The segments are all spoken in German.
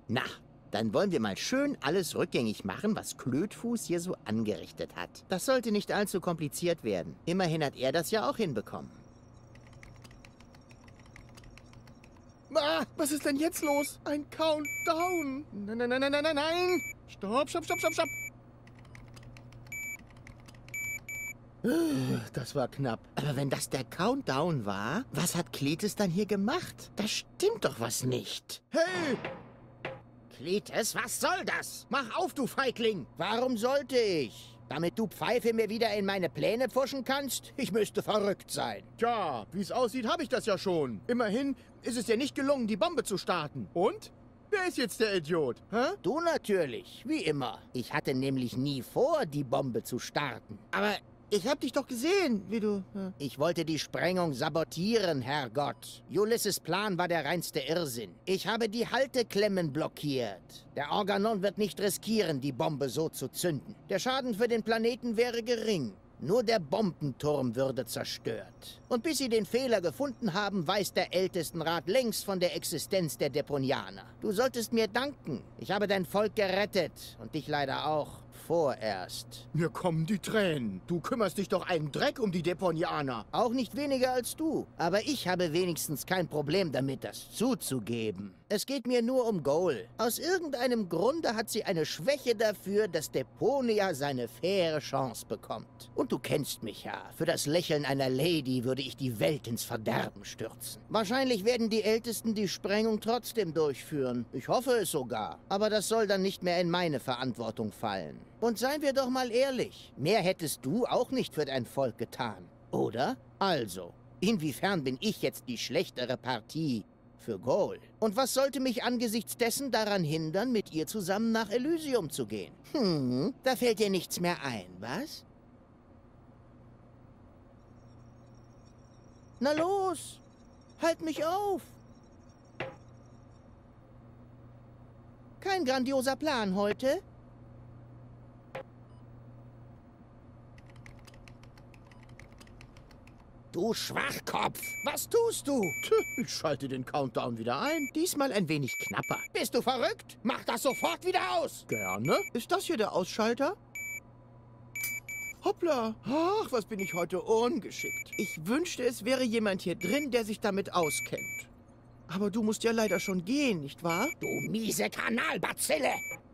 Na, dann wollen wir mal schön alles rückgängig machen, was Klötfuß hier so angerichtet hat. Das sollte nicht allzu kompliziert werden. Immerhin hat er das ja auch hinbekommen. Ah, was ist denn jetzt los? Ein Countdown. Nein, nein, nein, nein, nein, nein, nein. Stopp, stopp, stopp, stopp, stopp. Das war knapp. Aber wenn das der Countdown war, was hat Kletes dann hier gemacht? Da stimmt doch was nicht. Hey! Kletes, was soll das? Mach auf, du Feigling! Warum sollte ich? Damit du Pfeife mir wieder in meine Pläne pfuschen kannst? Ich müsste verrückt sein. Tja, wie es aussieht, habe ich das ja schon. Immerhin ist es dir nicht gelungen, die Bombe zu starten. Und? Wer ist jetzt der Idiot? Hä? Du natürlich, wie immer. Ich hatte nämlich nie vor, die Bombe zu starten. Aber ich hab dich doch gesehen, wie du... Ich wollte die Sprengung sabotieren, Herrgott. Ulysses' Plan war der reinste Irrsinn. Ich habe die Halteklemmen blockiert. Der Organon wird nicht riskieren, die Bombe so zu zünden. Der Schaden für den Planeten wäre gering. Nur der Bombenturm würde zerstört. Und bis sie den Fehler gefunden haben, weiß der Ältestenrat längst von der Existenz der Deponianer. Du solltest mir danken. Ich habe dein Volk gerettet und dich leider auch. Vorerst. Mir kommen die Tränen. Du kümmerst dich doch einen Dreck um die Deponianer. Auch nicht weniger als du. Aber ich habe wenigstens kein Problem damit, das zuzugeben. Es geht mir nur um Goal. Aus irgendeinem Grunde hat sie eine Schwäche dafür, dass Deponia seine faire Chance bekommt. Und du kennst mich ja. Für das Lächeln einer Lady würde ich die Welt ins Verderben stürzen. Wahrscheinlich werden die Ältesten die Sprengung trotzdem durchführen. Ich hoffe es sogar. Aber das soll dann nicht mehr in meine Verantwortung fallen. Und seien wir doch mal ehrlich, mehr hättest du auch nicht für dein Volk getan, oder? Also, inwiefern bin ich jetzt die schlechtere Partie für Goal? Und was sollte mich angesichts dessen daran hindern, mit ihr zusammen nach Elysium zu gehen? Da fällt dir nichts mehr ein, was? Na los, halt mich auf! Kein grandioser Plan heute? Du Schwachkopf! Was tust du? Ich schalte den Countdown wieder ein. Diesmal ein wenig knapper. Bist du verrückt? Mach das sofort wieder aus! Gerne. Ist das hier der Ausschalter? Hoppla. Ach, was bin ich heute ungeschickt. Ich wünschte, es wäre jemand hier drin, der sich damit auskennt. Aber du musst ja leider schon gehen, nicht wahr? Du miese Kanalbazille!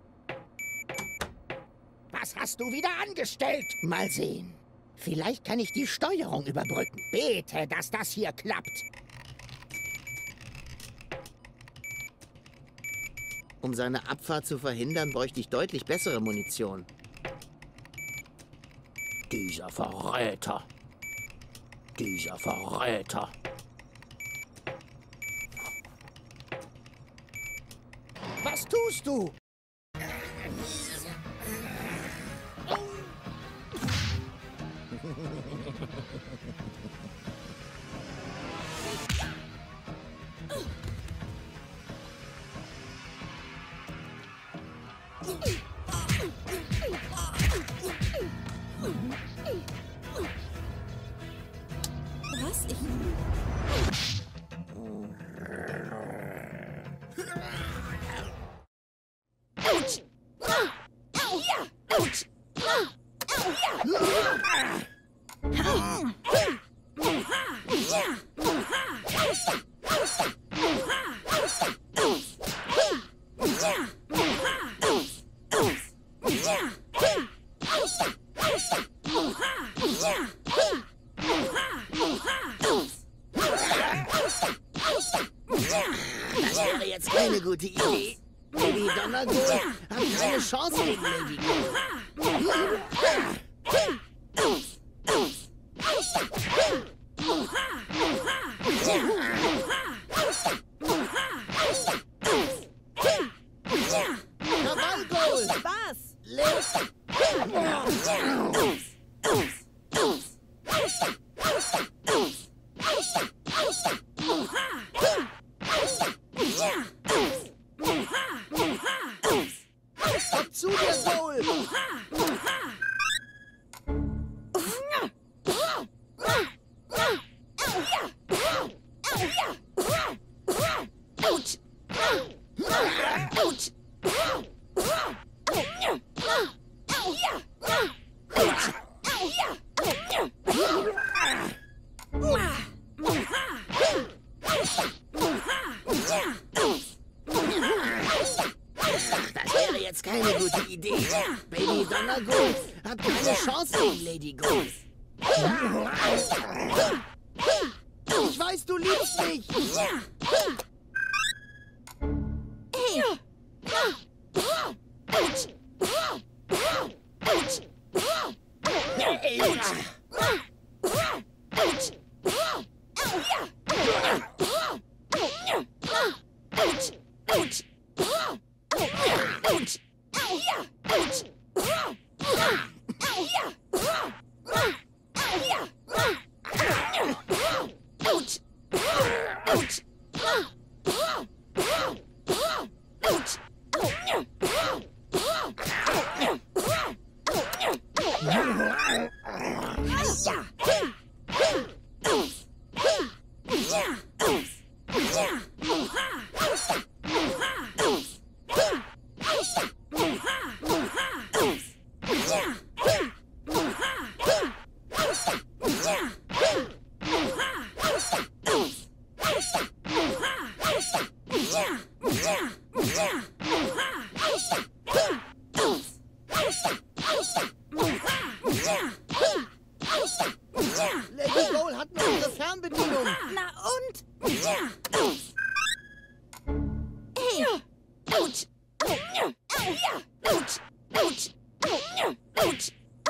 Was hast du wieder angestellt? Mal sehen. Vielleicht kann ich die Steuerung überbrücken. Bete, dass das hier klappt. Um seine Abfahrt zu verhindern, bräuchte ich deutlich bessere Munition. Dieser Verräter. Dieser Verräter. Was tust du? Was? Autsch! Ja! Autsch! Das wäre jetzt keine gute Idee. Lady Donnergold hat keine Chance gegen Lady Gold. Krawallgold! Was? Komm zu dir, Gold! Autsch! Baby Donnergold hat keine Chance gegen Lady Gold. Ich weiß, du liebst mich. Lady Gold hat nur ihre Fernbedienung. Na und? Hey! Autsch! Autsch! Autsch! Autsch!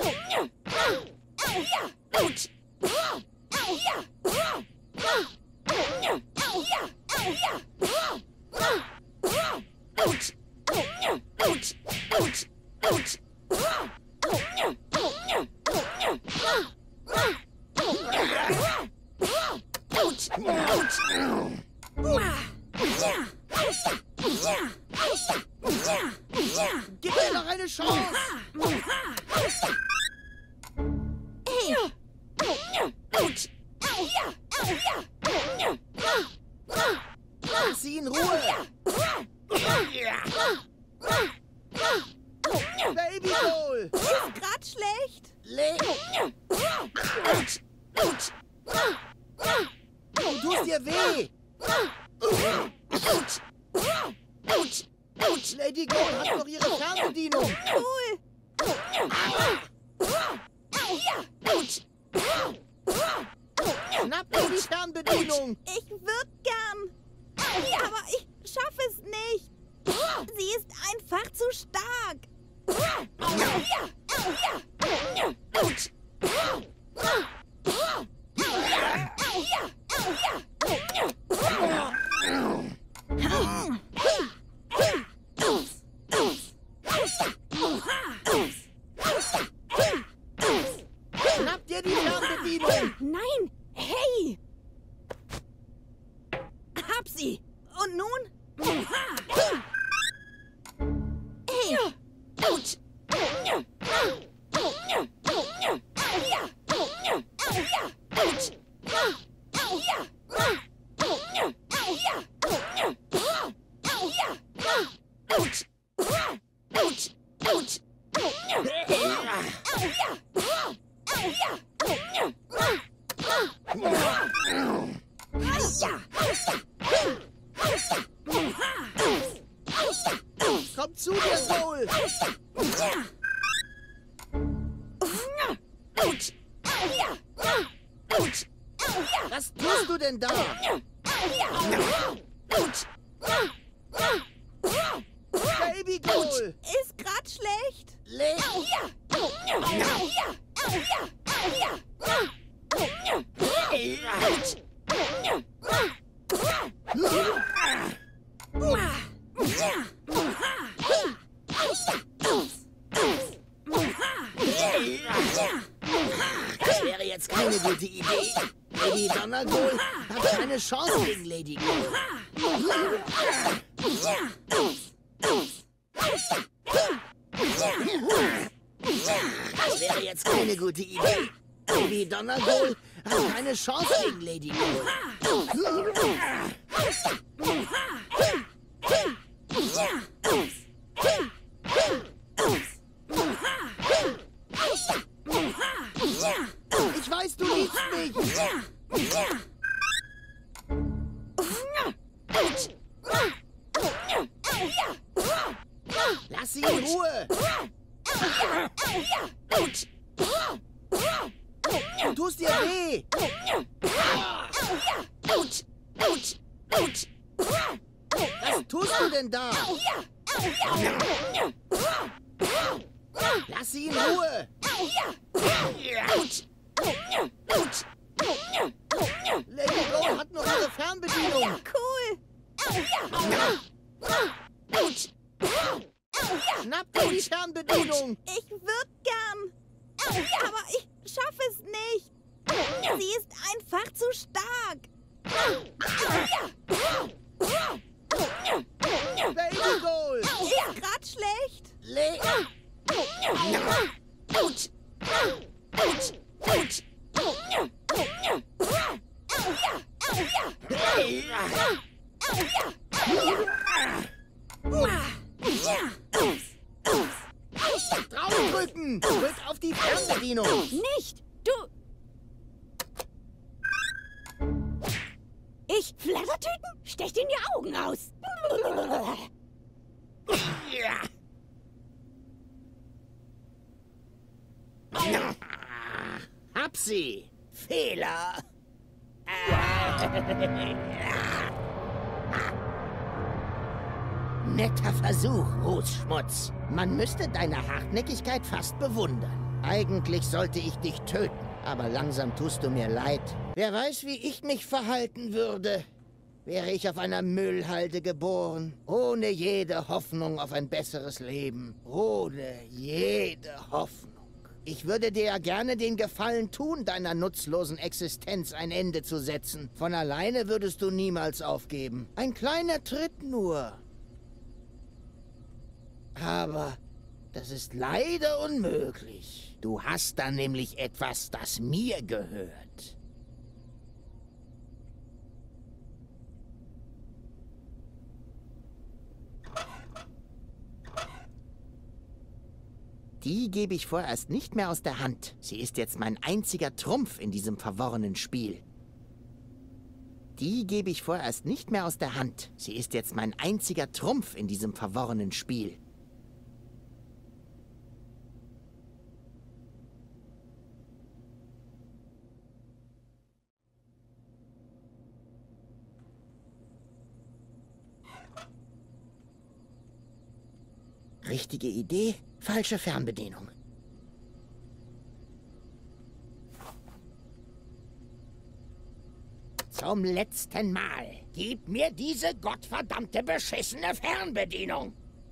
Gib mir noch eine Chance. Hey! Lass sie in Ruhe. Baby Gold. Ist grad schlecht. Du tust dir weh. Lady Gold hat noch ihre Fernbedienung. Cool. Schnapp dir die Fernbedienung. Ich würd gern. Aber ich schaffe es nicht. Sie ist einfach zu stark. Schnapp dir die Fernbedienung. Nein, hey! Hab sie! Und nun? Hey! Autsch! Komm zu dir, Gold. Was tust du denn da? Baby Gold. Ist grad schlecht. Das wäre jetzt keine gute Idee. Lady Donnergold hat keine Chance gegen Lady Gold. Das wäre jetzt keine gute Idee. Baby Donnergold hat keine Chance gegen Lady Gold. Ich weiß, du liebst mich. Lass sie in Ruhe. Autsch! Du tust dir weh. Autsch! Autsch! Autsch! Was tust du denn da? Lass sie in Ruhe. Autsch! Autsch! Lady Go hat noch ihre Fernbedienung. Cool! Autsch! Schnapp dir die Fernbedienung. Ich würd gern. Aber ich schaffe es nicht. Sie ist einfach zu stark. Baby Goal. Ist grad schlecht. Autsch! Autsch! Autsch! Draufdrücken. Drück auf die Fernbedienung. Nicht! Du... Ich? Flattertüten? Stech dir in die Augen aus! Hab sie. Fehler. Netter Versuch, Rußschmutz. Man müsste deine Hartnäckigkeit fast bewundern. Eigentlich sollte ich dich töten, aber langsam tust du mir leid. Wer weiß, wie ich mich verhalten würde, wäre ich auf einer Müllhalde geboren, ohne jede Hoffnung auf ein besseres Leben. Ohne jede Hoffnung. Ich würde dir ja gerne den Gefallen tun, deiner nutzlosen Existenz ein Ende zu setzen. Von alleine würdest du niemals aufgeben. Ein kleiner Tritt nur. Aber das ist leider unmöglich. Du hast da nämlich etwas, das mir gehört. Die gebe ich vorerst nicht mehr aus der Hand. Sie ist jetzt mein einziger Trumpf in diesem verworrenen Spiel. Die gebe ich vorerst nicht mehr aus der Hand. Sie ist jetzt mein einziger Trumpf in diesem verworrenen Spiel. Richtige Idee, falsche Fernbedienung. Zum letzten Mal. Gib mir diese gottverdammte beschissene Fernbedienung.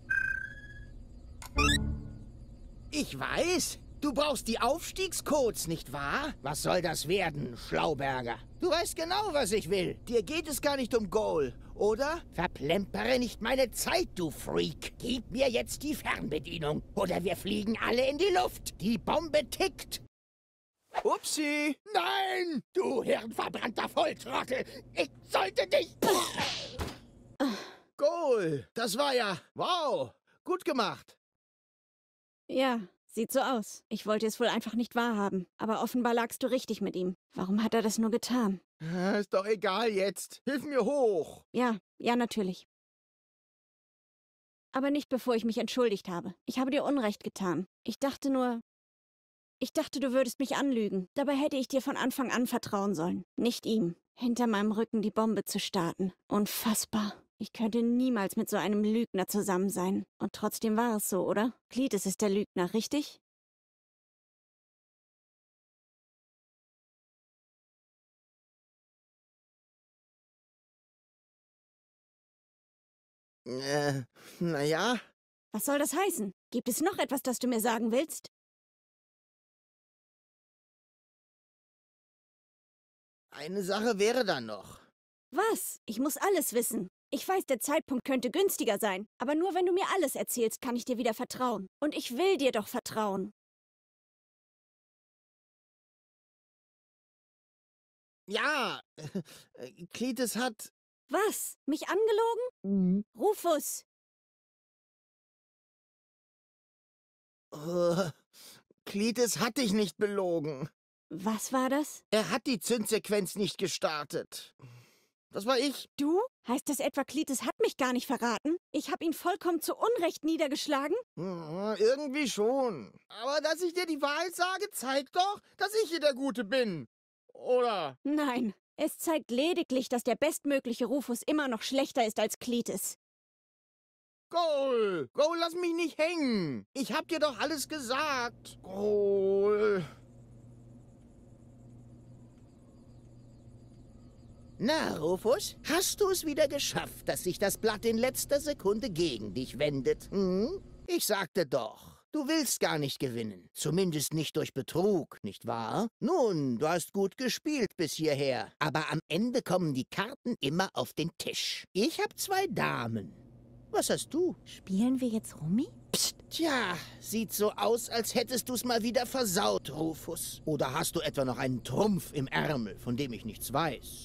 Ich weiß. Du brauchst die Aufstiegscodes, nicht wahr? Was soll das werden, Schlauberger? Du weißt genau, was ich will. Dir geht es gar nicht um Goal, oder? Verplempere nicht meine Zeit, du Freak. Gib mir jetzt die Fernbedienung, oder wir fliegen alle in die Luft. Die Bombe tickt. Upsi. Nein, du hirnverbrannter Volltrottel. Ich sollte dich... Goal. Das war ja... Wow. Gut gemacht. Ja, sieht so aus. Ich wollte es wohl einfach nicht wahrhaben. Aber offenbar lagst du richtig mit ihm. Warum hat er das nur getan? Ist doch egal jetzt. Hilf mir hoch. Ja, natürlich. Aber nicht bevor ich mich entschuldigt habe. Ich habe dir Unrecht getan. Ich dachte, du würdest mich anlügen. Dabei hätte ich dir von Anfang an vertrauen sollen. Nicht ihm. Hinter meinem Rücken die Bombe zu starten. Unfassbar. Ich könnte niemals mit so einem Lügner zusammen sein. Und trotzdem war es so, oder? Cletus ist der Lügner, richtig? Naja. Was soll das heißen? Gibt es noch etwas, das du mir sagen willst? Eine Sache wäre dann noch. Was? Ich muss alles wissen. Ich weiß, der Zeitpunkt könnte günstiger sein. Aber nur wenn du mir alles erzählst, kann ich dir wieder vertrauen. Und ich will dir doch vertrauen. Ja. Cletus hat... Was? Mich angelogen? Rufus! Cletus hat dich nicht belogen. Was war das? Er hat die Zündsequenz nicht gestartet. das war ich. Du? Heißt das etwa, Cletus hat mich gar nicht verraten? Ich habe ihn vollkommen zu Unrecht niedergeschlagen? Irgendwie schon. Aber dass ich dir die Wahrheit sage, zeigt doch, dass ich hier der Gute bin. Oder? Nein, es zeigt lediglich, dass der bestmögliche Rufus immer noch schlechter ist als Cletus. Goal! Goal, lass mich nicht hängen. Ich hab dir doch alles gesagt. Goal. Na, Rufus, hast du es wieder geschafft, dass sich das Blatt in letzter Sekunde gegen dich wendet? Hm? Ich sagte doch, du willst gar nicht gewinnen. Zumindest nicht durch Betrug, nicht wahr? Nun, du hast gut gespielt bis hierher. Aber am Ende kommen die Karten immer auf den Tisch. Ich habe 2 Damen. Was hast du? Spielen wir jetzt Rummi? Psst. Tja, sieht so aus, als hättest du's mal wieder versaut, Rufus. Oder hast du etwa noch einen Trumpf im Ärmel, von dem ich nichts weiß?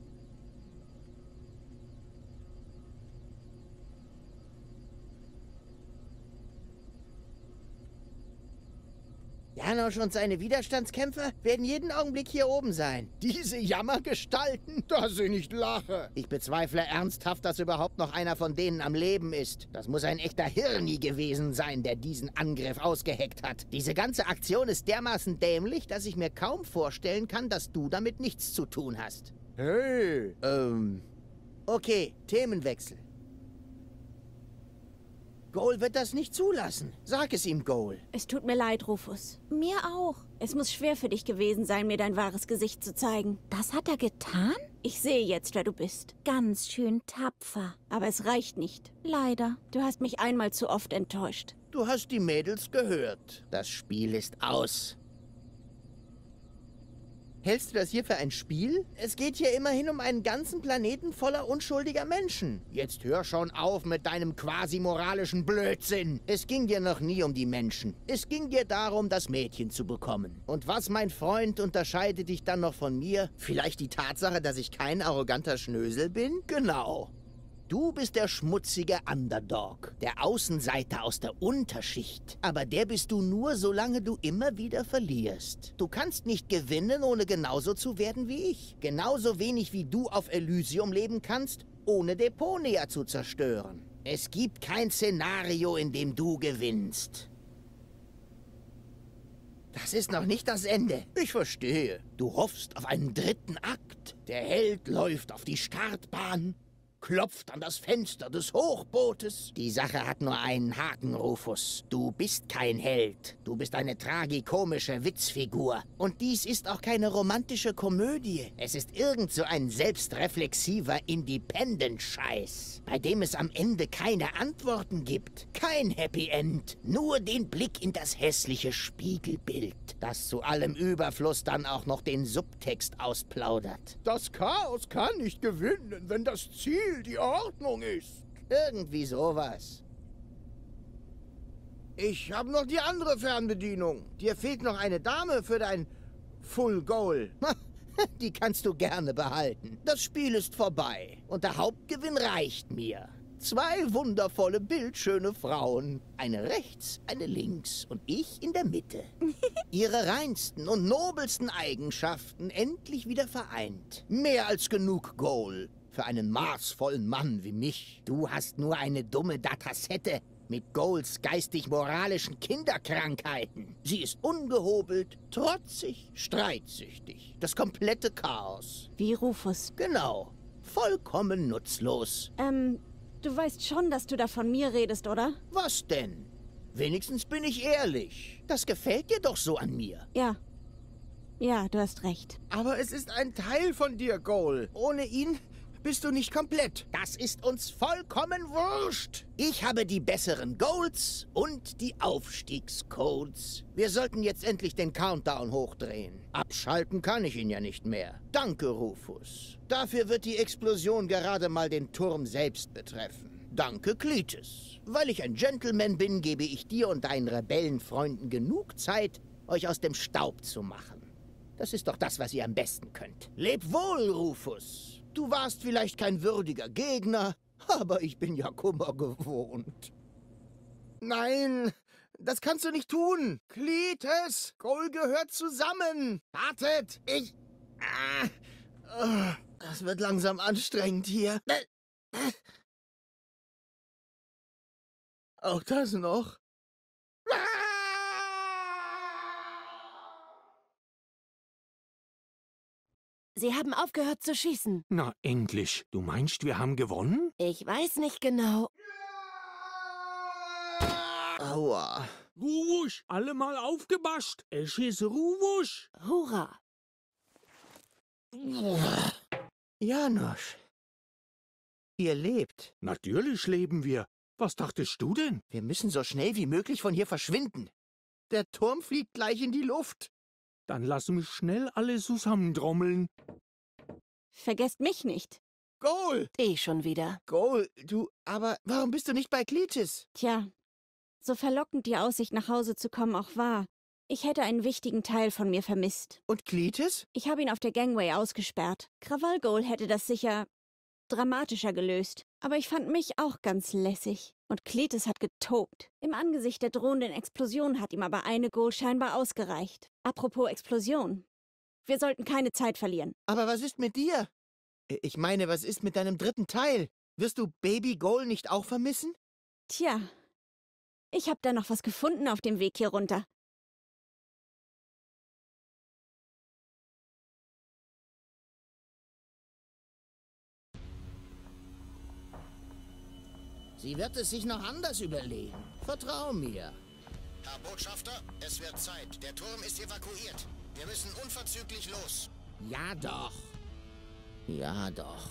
Janosch und seine Widerstandskämpfer werden jeden Augenblick hier oben sein. Diese Jammergestalten, dass ich nicht lache. Ich bezweifle ernsthaft, dass überhaupt noch einer von denen am Leben ist. Das muss ein echter Hirni gewesen sein, der diesen Angriff ausgeheckt hat. Diese ganze Aktion ist dermaßen dämlich, dass ich mir kaum vorstellen kann, dass du damit nichts zu tun hast. Hey. Okay, Themenwechsel. Goal wird das nicht zulassen. Sag es ihm, Goal. Es tut mir leid, Rufus. Mir auch. Es muss schwer für dich gewesen sein, mir dein wahres Gesicht zu zeigen. Das hat er getan? Ich sehe jetzt, wer du bist. Ganz schön tapfer. Aber es reicht nicht. Leider. Du hast mich einmal zu oft enttäuscht. Du hast die Mädels gehört. Das Spiel ist aus. Hältst du das hier für ein Spiel? Es geht hier immerhin um einen ganzen Planeten voller unschuldiger Menschen. Jetzt hör schon auf mit deinem quasi moralischen Blödsinn. Es ging dir noch nie um die Menschen. Es ging dir darum, das Mädchen zu bekommen. Und was, mein Freund, unterscheidet dich dann noch von mir? Vielleicht die Tatsache, dass ich kein arroganter Schnösel bin? Genau. Du bist der schmutzige Underdog, der Außenseiter aus der Unterschicht. Aber der bist du nur, solange du immer wieder verlierst. Du kannst nicht gewinnen, ohne genauso zu werden wie ich. Genauso wenig wie du auf Elysium leben kannst, ohne Deponia zu zerstören. Es gibt kein Szenario, in dem du gewinnst. Das ist noch nicht das Ende. Ich verstehe. Du hoffst auf einen 3. Akt. Der Held läuft auf die Startbahn, klopft an das Fenster des Hochbootes. Die Sache hat nur einen Haken, Rufus. Du bist kein Held. Du bist eine tragikomische Witzfigur. Und dies ist auch keine romantische Komödie. Es ist irgend so ein selbstreflexiver Independent-Scheiß, bei dem es am Ende keine Antworten gibt. Kein Happy End. Nur den Blick in das hässliche Spiegelbild, das zu allem Überfluss dann auch noch den Subtext ausplaudert. Das Chaos kann nicht gewinnen, wenn das Ziel die Ordnung ist. Irgendwie sowas. Ich habe noch die andere Fernbedienung. Dir fehlt noch eine Dame für dein Full Goal. Die kannst du gerne behalten. Das Spiel ist vorbei und der Hauptgewinn reicht mir. 2 wundervolle, bildschöne Frauen. Eine rechts, eine links und ich in der Mitte. Ihre reinsten und nobelsten Eigenschaften endlich wieder vereint. Mehr als genug Goal für einen maßvollen Mann wie mich. Du hast nur eine dumme Datassette mit Goals geistig-moralischen Kinderkrankheiten. Sie ist ungehobelt, trotzig, streitsüchtig. Das komplette Chaos. Wie Rufus. Genau. Vollkommen nutzlos. Du weißt schon, dass du da von mir redest, oder? Was denn? Wenigstens bin ich ehrlich. Das gefällt dir doch so an mir. Ja. Ja, du hast recht. Aber es ist ein Teil von dir, Goal. Ohne ihn bist du nicht komplett. Das ist uns vollkommen wurscht. Ich habe die besseren Goals und die Aufstiegscodes. Wir sollten jetzt endlich den Countdown hochdrehen. Abschalten kann ich ihn ja nicht mehr. Danke, Rufus. Dafür wird die Explosion gerade mal den Turm selbst betreffen. Danke, Cletus. Weil ich ein Gentleman bin, gebe ich dir und deinen Rebellenfreunden genug Zeit, euch aus dem Staub zu machen. Das ist doch das, was ihr am besten könnt. Leb wohl, Rufus. Du warst vielleicht kein würdiger Gegner, aber ich bin ja Kummer gewohnt. Nein, das kannst du nicht tun. Cletus, Goal gehört zusammen. Wartet, Das wird langsam anstrengend hier. Auch das noch. Sie haben aufgehört zu schießen. Na, endlich. Du meinst, wir haben gewonnen? Ich weiß nicht genau. Aua. Ruwusch, alle mal aufgepasst. Es ist Ruwusch. Hurra. Janosch. Ihr lebt. Natürlich leben wir. Was dachtest du denn? Wir müssen so schnell wie möglich von hier verschwinden. Der Turm fliegt gleich in die Luft. Dann lass mich schnell alle zusammentrommeln. Vergesst mich nicht. Goal! Schon wieder. Goal, aber warum bist du nicht bei Cletus? Tja, so verlockend die Aussicht nach Hause zu kommen auch war, ich hätte einen wichtigen Teil von mir vermisst. Und Cletus? Ich habe ihn auf der Gangway ausgesperrt. Krawallgoal hätte das sicher dramatischer gelöst. Aber ich fand mich auch ganz lässig. Und Cletus hat getobt. Im Angesicht der drohenden Explosion hat ihm aber eine Goal scheinbar ausgereicht. Apropos Explosion. Wir sollten keine Zeit verlieren. Aber was ist mit dir? Ich meine, was ist mit deinem dritten Teil? Wirst du Baby Goal nicht auch vermissen? Tja, ich habe da noch was gefunden auf dem Weg hier runter. Sie wird es sich noch anders überlegen. Vertrau mir. Herr Botschafter, es wird Zeit. Der Turm ist evakuiert. Wir müssen unverzüglich los. Ja doch. Ja doch.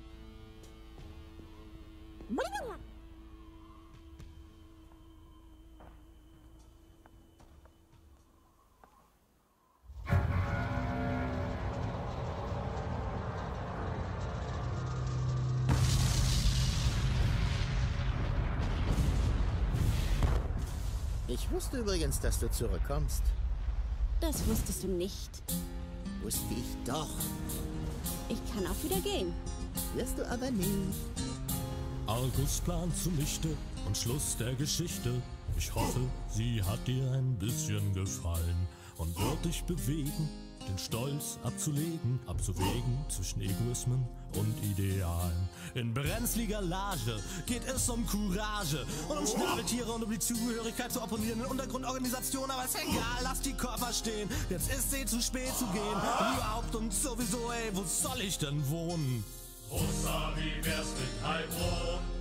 Ich wusste übrigens, dass du zurückkommst. Das wusstest du nicht. Wusste ich doch. Ich kann auch wieder gehen. Wirst du aber nie. Argus plant zunichte und Schluss der Geschichte. Ich hoffe, sie hat dir ein bisschen gefallen und wird dich bewegen, den Stolz abzulegen, abzuwägen zwischen Egoismen und Idealen. In brenzliger Lage geht es um Courage und um Schnabeltiere und um die Zugehörigkeit zur opponierenden Untergrundorganisation. Aber ist egal, lass die Körper stehen. Jetzt ist zu spät zu gehen. Und überhaupt und sowieso, ey, wo soll ich denn wohnen? Rosa, wie wär's mit Heilbronn?